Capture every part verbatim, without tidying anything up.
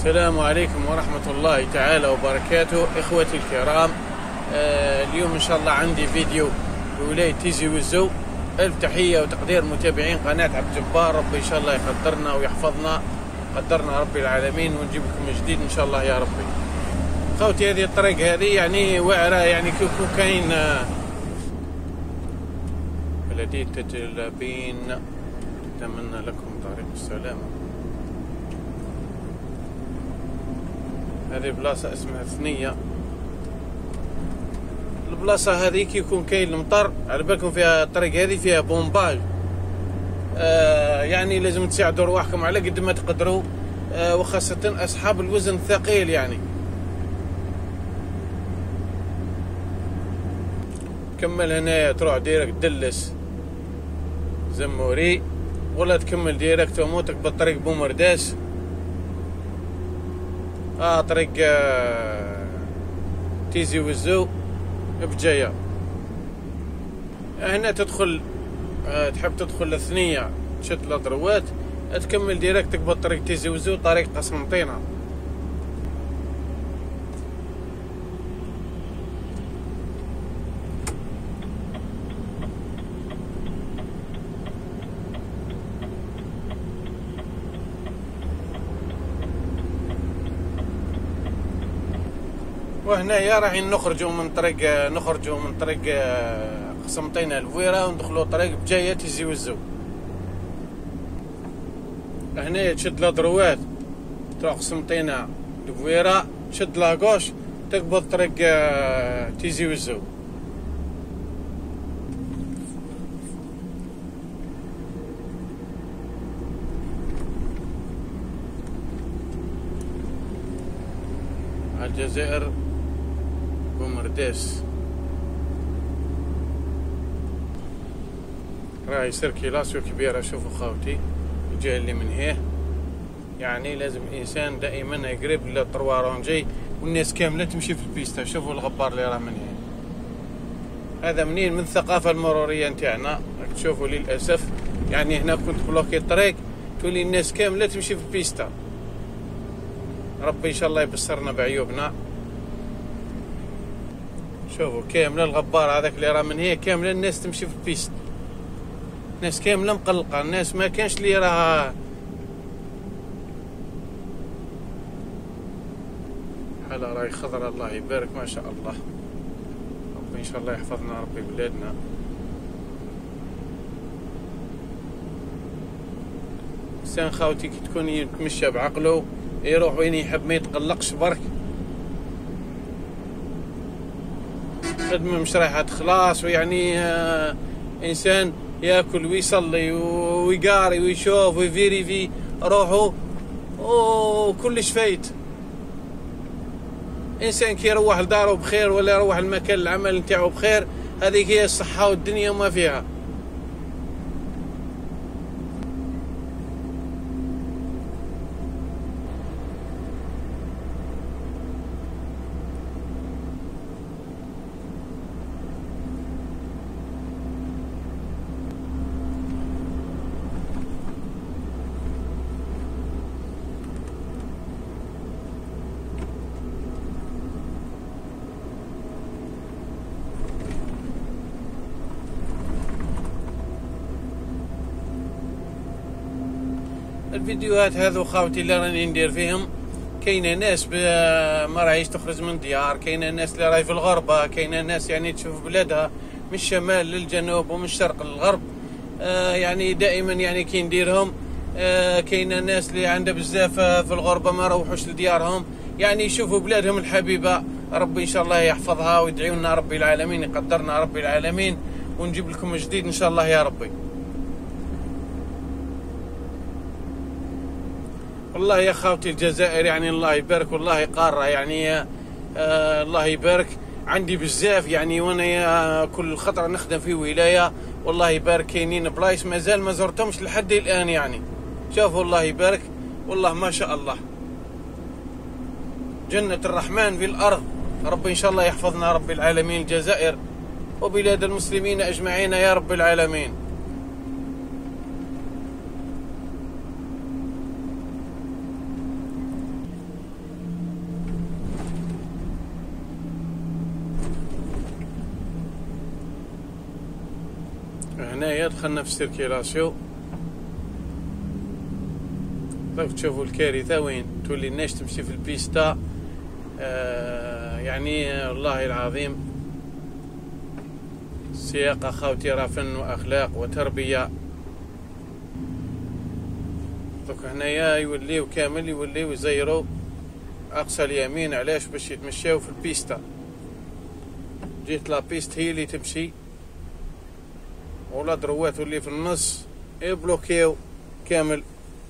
السلام عليكم ورحمة الله تعالى وبركاته. إخوتي الكرام، آه اليوم إن شاء الله عندي فيديو بولاية تيزي وزو. ألف تحية وتقدير متابعين قناة عبد الجبار. ربي إن شاء الله يقدرنا ويحفظنا، قدرنا ربي العالمين، ونجيب لكم من جديد إن شاء الله يا ربي. خوتي هذه الطريق هذه يعني واعرة، يعني كيف كاين آه بلدية تجلابين. أتمنى لكم طريق السلامة. هذه بلاصة اسمها ثنية. البلاصة هذه كي يكون كاين المطر، على بالكم فيها الطريق هذه فيها بومباج، آه يعني لازم تساعدوا رواحكم على قد ما تقدروا، آه وخاصة أصحاب الوزن الثقيل. يعني كمل هنا تروح ديريكت دلس زموري، ولا تكمل ديريكت وموتك بالطريق بومرداس. اه طريق آه تيزي وزو بجاية. هنا تدخل آه تحب تدخل الثنية، تشد الأدروات، تكمل ديريكت تقبل طريق تيزي وزو، طريق قسنطينة. وهنايا رايحين نخرجوا من طريق نخرجوا من طريق قسنطينة الفويرة وندخلوا طريق بجاية تيزي وزو. هنايا تشد لادروات تروح قسنطينة الفويرة، تشد لاغوش تقبض طريق تيزي وزو. الجزائر بومرداس راهي سيركيلاسيو كبيرة. شوفوا خاوتي الجهة اللي من هيه، يعني لازم الإنسان دائما يقرب للطروارونجي والناس كاملة تمشي في البيستا. شوفوا الغبار اللي راه من هيه، هذا منين؟ من الثقافة المرورية نتاعنا. تشوفوا للأسف يعني هنا كنت بلوكي الطريق تولي الناس كاملة تمشي في البيستا. ربي إن شاء الله يبصرنا بعيوبنا. شوفوا كاملة الغبار هذاك اللي راه من هي، كاملة الناس تمشي في البيست، الناس كاملة مقلقة، الناس ما كانش اللي راه حالة راهي خضرة. الله يبارك ما شاء الله. ربي إن شاء الله يحفظنا ربي بلادنا. الإنسان خاوتي كي تكون يتمشى بعقله يروح وين يحب، ما يتقلقش برك. خدمة مش رايحة خلاص، ويعني آه إنسان ياكل ويصلي ويقاري ويشوف ويفيريفي روحه وكلش فايت. إنسان كي يروح لداره بخير ولا يروح المكان العمل نتاعو بخير، هذيك هي الصحة والدنيا وما فيها. الفيديوهات هذو خاوتي اللي راني ندير فيهم، كاينه ناس ما راهيش تخرج من ديار، كاينه ناس اللي راهي في الغربه، كاينه ناس يعني تشوف بلادها من الشمال للجنوب ومن الشرق للغرب. آه يعني دائما يعني كي نديرهم، آه كاينه ناس اللي عندها بزاف في الغربه ما روحوش لديارهم، يعني يشوفوا بلادهم الحبيبه. ربي ان شاء الله يحفظها ويدعيوا لنا ربي العالمين، يقدرنا ربي العالمين، ونجيب لكم جديد ان شاء الله يا ربي. والله يا خاوتي الجزائر يعني الله يبارك، والله قارة يعني آه الله يبارك. عندي بزاف يعني، وانا يا كل خطرة نخدم في ولاية والله يبارك. كاينين بلايص مازال ما زرتهمش لحد الآن يعني. شوفوا الله يبارك، والله ما شاء الله جنة الرحمن في الأرض. ربي إن شاء الله يحفظنا رب العالمين الجزائر وبلاد المسلمين أجمعين يا رب العالمين. هنايا دخلنا في السيركيلاسيو. راك تشوفوا الكارثة وين تولي الناس تمشي في البيستا. آه يعني والله العظيم السياق اخاوتي راه فن واخلاق وتربية. دوك هنايا يوليو كامل يوليو يزيروا اقصى اليمين. علاش؟ باش يتمشاو في البيستا. جيت لا بيست هي اللي تمشي ولا دروات اللي في النص يبلوكيو كامل.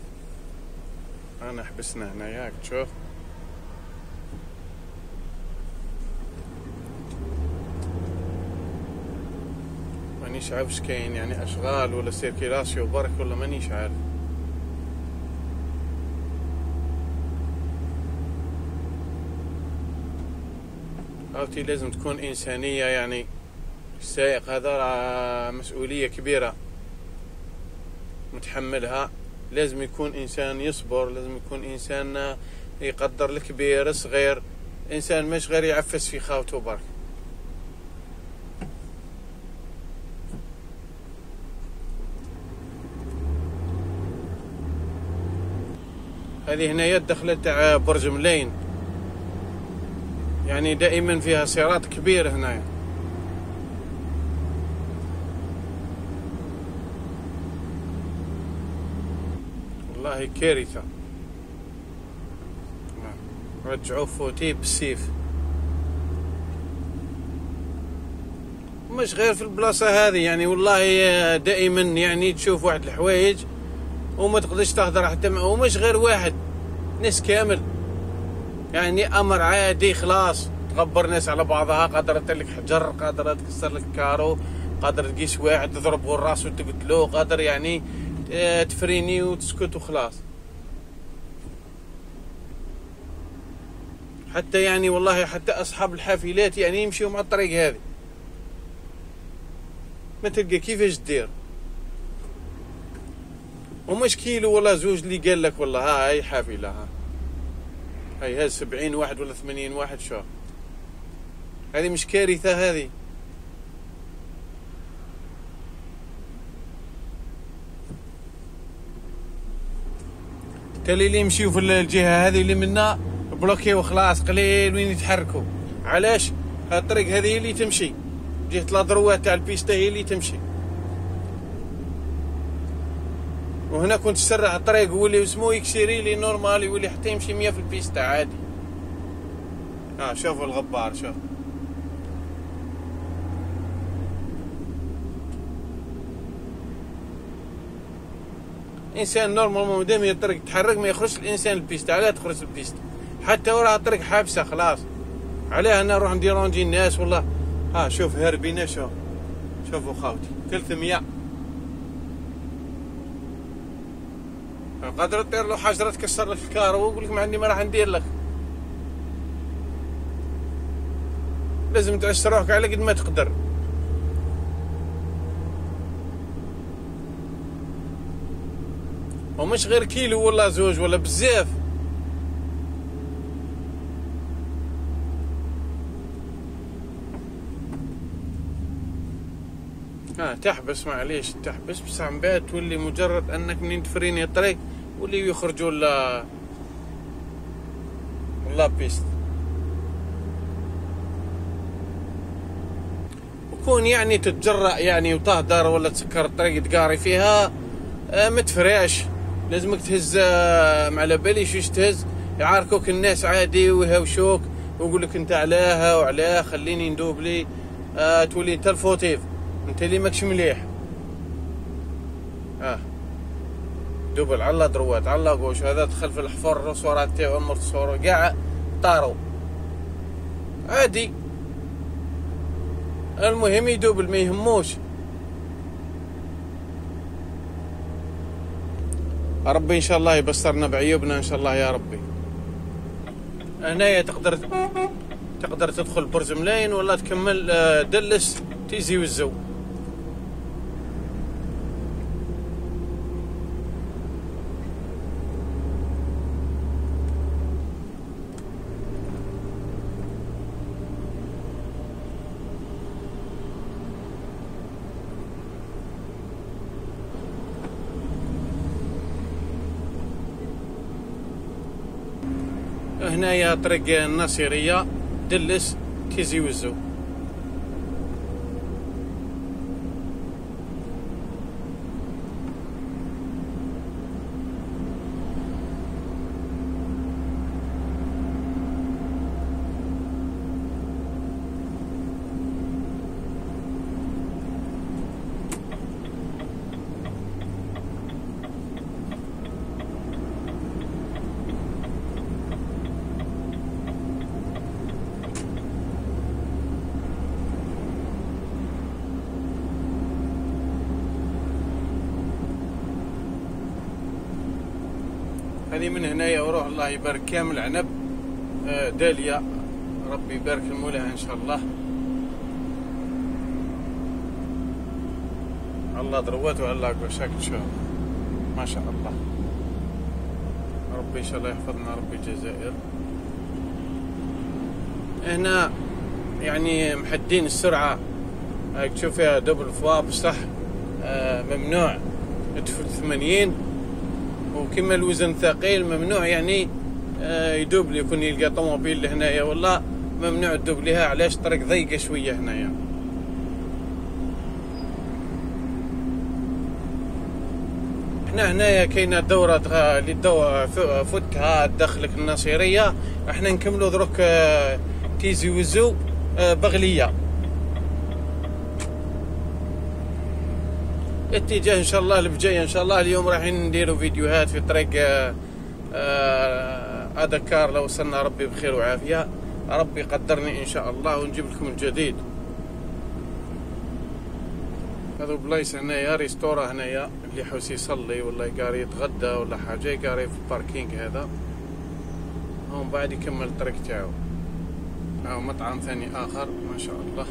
انا حبسنا هنا ياك تشوف. مانيش عارف اش كاين، يعني اشغال ولا سيركيلاسيو برك ولا مانيش عارف. عرفتي لازم تكون انسانية، يعني السائق هذا راه مسؤولية كبيرة متحملها. لازم يكون انسان يصبر، لازم يكون انسان يقدر الكبير الصغير، انسان مش غير يعفس في خاوته برك. هذه هنايا الدخلة تاع برج ملاين، يعني دائما فيها صراط كبير هنايا. والله كارثة. رجعوا فوتي بالسيف، مش غير في البلاصة هذه. يعني والله دائما يعني تشوف واحد الحوايج وما تقدرش تهضر حتى مع، ومش غير واحد، ناس كامل. يعني امر عادي خلاص، تغبر ناس على بعضها، قادرة لك حجر، قادرة تكسر لك كارو، قادر تقيس واحد تضربه الراس وتقتلو، قادر يعني تفريني وتسكت وخلاص. حتى يعني والله حتى اصحاب الحافلات يعني يمشيوا مع الطريق هذه، ما تلقى كيفاش دير. ومش كيلو ولا زوج اللي قال لك والله ها هاي حافلة، ها هاي هاي سبعين واحد ولا ثمانين واحد. شو هذه مش كارثة هذه؟ تالي اللي يمشيو في الجهة هذه اللي منا بلوكي وخلاص، قليل وين يتحركوا. علاش؟ الطريق هذه اللي تمشي، جهة لا دروات تاع البيستا هي اللي تمشي، وهنا كنت تسرع الطريق واللي اسمه يكسيري لي نورمال، يولي حتى يمشي مية في البيستا عادي. ها شوفوا الغبار، شوف انسان نورمال مادام الطريق تحرك ما يخرجش الانسان البيستا. علاه تخرج البيستا؟ حتى وراه الطريق حابسه خلاص، علاه انا نروح نديرونجي الناس والله. ها شوف هاربين، شوف شوفوا خاوتي ثلاثمية قادر تطير له حجره تكسر لك الكارو ويقول لك ما عندي ما راح ندير لك. لازم تعيش روحك على قد ما تقدر. ومش غير كيلو ولا زوج ولا بزاف. ها تحبس معليش تحبس، بس عم بعد تولي مجرد انك منين تفريني الطريق واللي يخرجوا لا لا بيست. وكون يعني تتجرأ يعني وتهدر ولا تسكر الطريق تقاري فيها، آه ما تفرعش. لازمك تهز آه ما على باليش وش تهز، يعاركوك الناس عادي ويهوشوك ويقول لك انت علاها وعلاه خليني ندوب لي. آه تولي انت الفوتيف، انت اللي ماكش مليح. اه دوبل على دروات على قوش، هذا دخل في الحفر الرسورات تاعو عمر تصورو كاع طاروا عادي. المهم يدوبل ما يهموش. ربي ان شاء الله يبصرنا بعيوبنا ان شاء الله يا ربي. هنايا تقدر تقدر تدخل برج ملاين ولا تكمل دلس تيزي والزو. هنايا طريق الناصرية دلس تيزي وزو. هذه من هنايا وروح الله يبارك كامل عنب داليا، ربي يبارك المولاها ان شاء الله. الله ضروات وعلى قوشاك ان شاء الله، ما شاء الله. ربي ان شاء الله يحفظنا، ربي الجزائر. هنا يعني محدين السرعة، تشوف فيها دبل فوا بصح ممنوع تدخل ثمانين، وكما الوزن ثقيل ممنوع يعني يدوب لي يكون يلقى طوموبيل لهنايا والله ممنوع تدوب ليها. علاش؟ طريق ضيقة شوية هنايا. احنا هنايا كاينه دورة اللي دو فتها داخلك الناصرية، احنا نكملوا دروك تيزي وزو بغلية اتجاه ان شاء الله البجاية ان شاء الله. اليوم رايحين نديروا فيديوهات في طريق دكار، لو وصلنا ربي بخير وعافية، ربي يقدرني ان شاء الله ونجيب لكم الجديد. هذو بلايص هنايا ريستورا هنايا اللي حوس يصلي ولا قاري يتغدى ولا حاجة، قاري في الباركينج هذا، ومن بعد يكمل الطريق تاعو. هاو مطعم ثاني آخر ما شاء الله.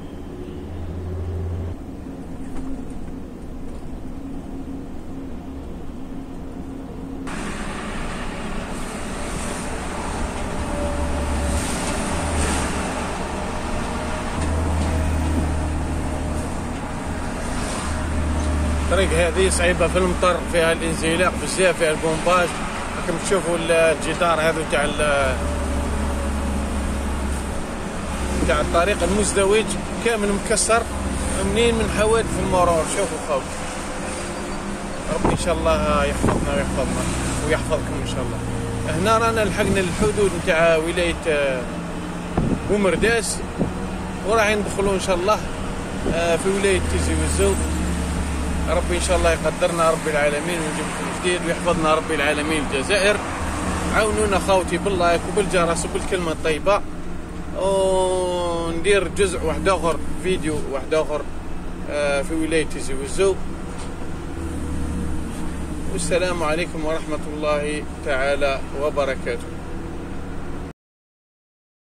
الطريق هذه صعيبة في المطر، فيها الانزلاق بزاف، فيها البومباج. راكم تشوفوا الجدار هذا تاع تاع الطريق المزدوج كامل مكسر منين من حوادث المرور. شوفوا خوت، ربي ان شاء الله يحفظنا ويحفظنا ويحفظكم ان شاء الله. هنا رانا لحقنا الحدود نتاع ولاية بومرداس، وراح ندخلوا ان شاء الله في ولاية تيزي وزو. ربي ان شاء الله يقدرنا رب العالمين ونجيب لكم جديد ويحفظنا رب العالمين الجزائر. عاونونا خاوتي باللايك وبالجرس وبالكلمة الطيبة، وندير جزء واحد اخر، فيديو واحد اخر في ولاية تيزي وزو. والسلام عليكم ورحمة الله تعالى وبركاته.